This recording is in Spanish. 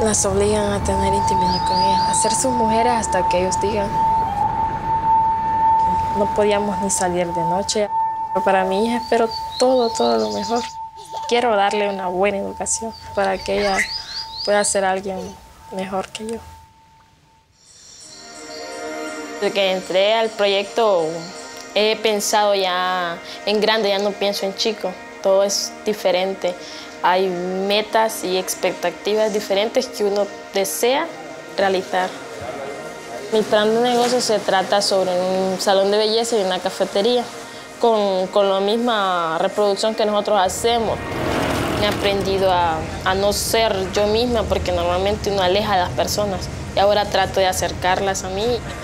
Las obligan a tener intimidad con ellas, a ser sus mujeres hasta que ellos digan. No podíamos ni salir de noche. Para mi hija espero todo lo mejor. Quiero darle una buena educación para que ella pueda ser alguien mejor que yo. Desde que entré al proyecto he pensado ya en grande, ya no pienso en chico. Todo es diferente. Hay metas y expectativas diferentes que uno desea realizar. Mi plan de negocio se trata sobre un salón de belleza y una cafetería con la misma reproducción que nosotros hacemos. He aprendido a no ser yo misma porque normalmente uno aleja a las personas y ahora trato de acercarlas a mí.